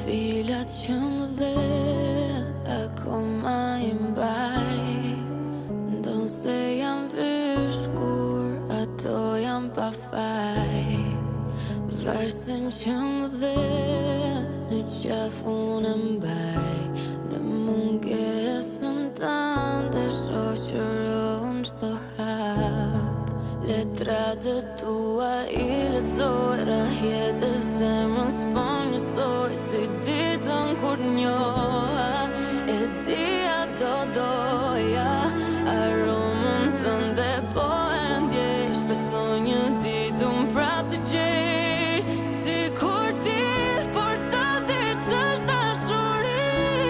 Filat që më dhe akoma I mbaj Ndon se jam vyshkur ato jam pa faj Varsen që më dhe në qaf unë mbaj Në mungesën tënde shoqëron çdo hap Letrat tua I lexoj rrahjet e zemrës po njësoj Si ditën kur njoha E dia do doja Aromën tënde po e ndjej Shpresoj një ditë unë prap të gjej Si kur ti por të di ç'është dashuri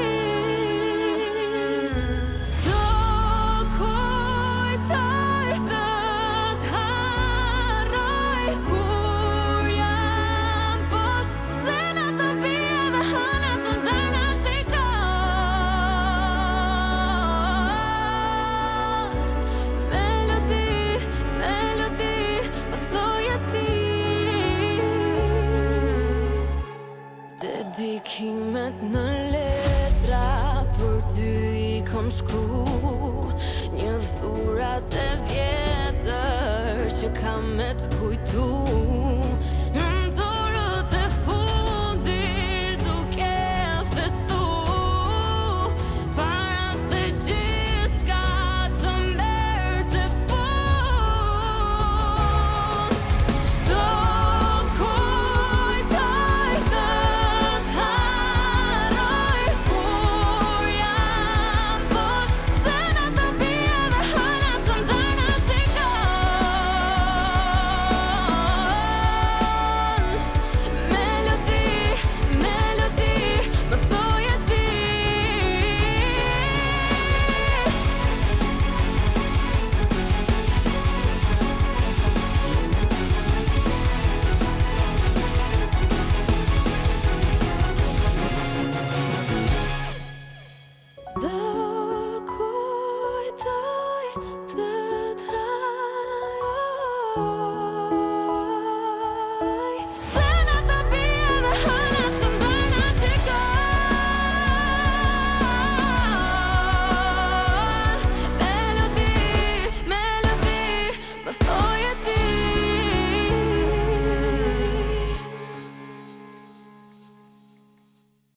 Do kujtoj të t'harroj Kur jam poshtë Se në të bie dhe hëna të ndaj në shikon Melodi, melodi, më thoja ti Dedikimet në letra Për ty I kom shkru Një dhurat e vjetër Që kam me t'kujtu